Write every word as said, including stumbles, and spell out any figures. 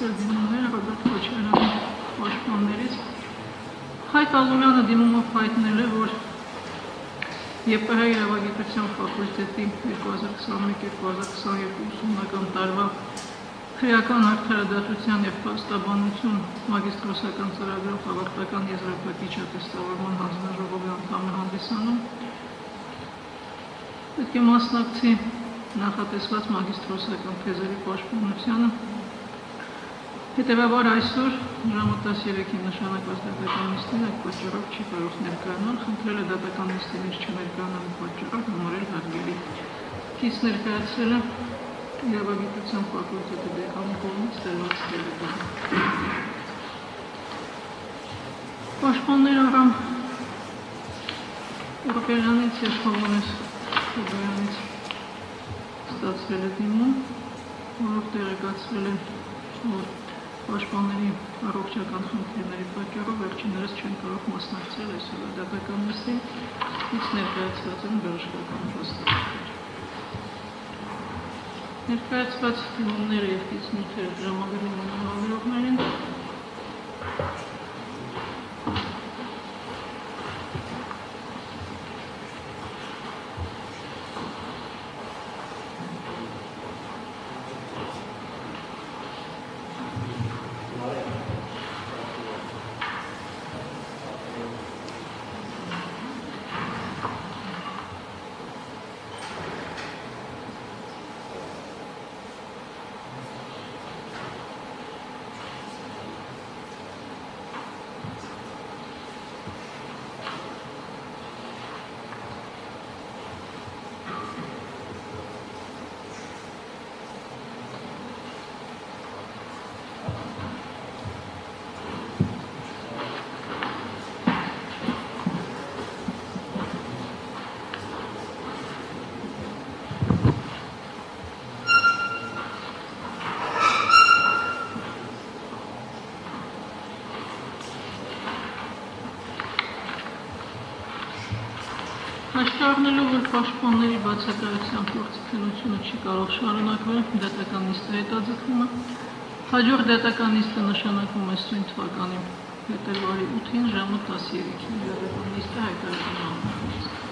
ներկայացրել դիմումները Ռոբերտ Քոչարյանի պաշտպաններից։ Հայկ Ալումյանը դիմումով հայտնել է, որ ԵՊՀ իրավագիտության ֆակուլտետի երկու հազար քսաներեք երկու հազար քսաներկու ուսումնական տարվա քրեական արդարադատության և փաստաբանություն մագիստրոսական ծրագրով ավարտական եզրափակիչ ատեստավորման հանձնաժողովի անդամ է հանդիսանում։ Պետք է մասնակցի նախատեսված մագիստրոսական թեզերի պաշտպանությանը։ Հետևաբար այսօր ժամը տասներեքին նշանակված դատական նիստին այդ պատճառով չի կարող ներկայանալ, խնդրել է դատական նիստին չներկայանալու պատճառով համարել հարգելի։ Կից ներկայացրել է իրավագիտության ֆակուլտետի դեկանի կողմից տրված տեղեկատվություն։ Պաշտպաններ Արամ Օրբելյանից և Հովհաննես Խուբոյանից ստացվել է դիմում, որով տեղեկացվել է, որ պաշտպանների առողջական խնդիրների պատճառով վերջիններս չեն կարող մասնակցել այսօրվա դատական նիստին, իսկ ներկայացված են բժշկական փաստաթղթեր։ Ներկայացված դիմումները և կիցնույթերը տրամադրվում են համավարողներին։ Հաշվառնելով, որ պաշտպանների բացակայությամբ գործիքնությունը չի կարող շարունակվել, դատական նիստը հետաձգվում է։ Հաջորդ դատական նիստը նշանակվում է սույն թվականի փետրվարի ութին ժամը տասներեքին։ Դատական նիստը հայտարարվում է։